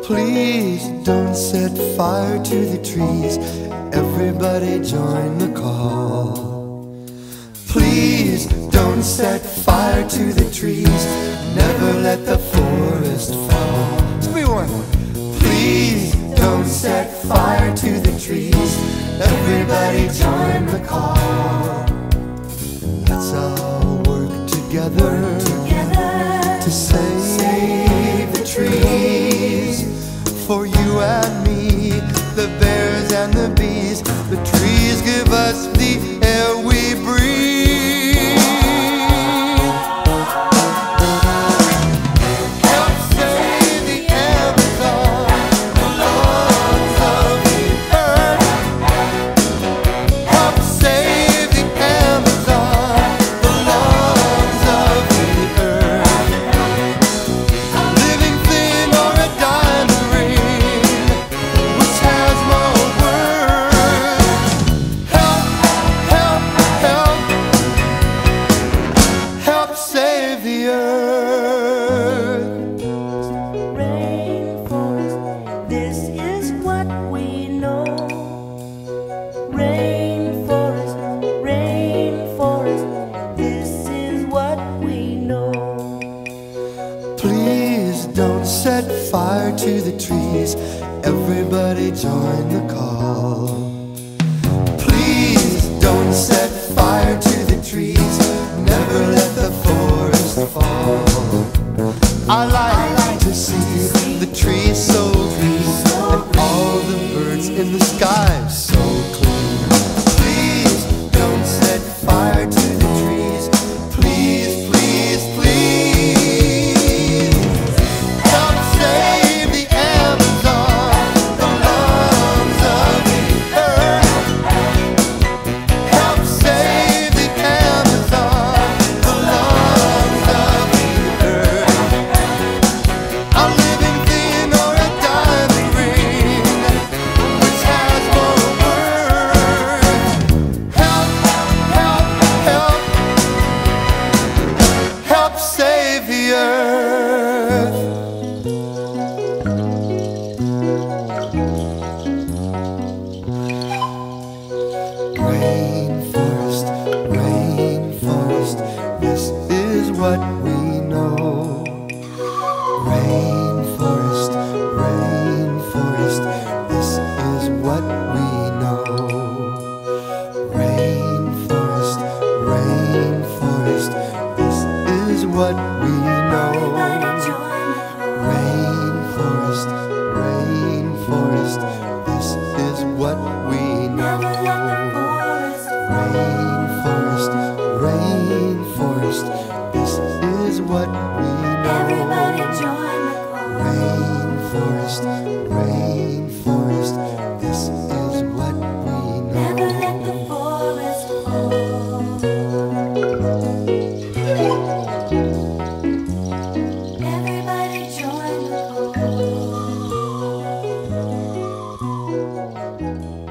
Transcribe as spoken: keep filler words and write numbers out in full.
Please don't set fire to the trees. Everybody join the call. Please don't set fire to the trees. Never let the forest fall. Everyone, please don't set fire to the trees. Everybody join the call. Let's all work together, together to save, save the trees. For you and me, the bears and the bees, the trees give us the air we breathe. Help save the Amazon, the lungs of the earth. Help save the Amazon, the lungs of the earth. A living thing or a diamond ring, which has more worth. Help, help, help, help save the earth. Rainforest, this is what we know. Rainforest, rainforest, this is what we know. Please don't set fire to the trees. Everybody join the call. Please don't set fire to the trees. Never let the forest fall. I like to see the trees so green and all the birds in the sky so clean. Please don't set fire to the trees. Please, please, please. Help save the Amazon, the lungs of the earth. Help save the Amazon, the lungs of the earth. A living thing or a diamond ring, which has more worth. Help, help, help, help save the earth. Rainforest, rainforest, this is what we know. Rainforest, rainforest, this is what we know. Rainforest, rainforest, this is what we know. Rainforest, rainforest, this is what we know. Rainforest, rainforest, this is what we know. Rainforest, rainforest, this is what we know. Everybody join the call.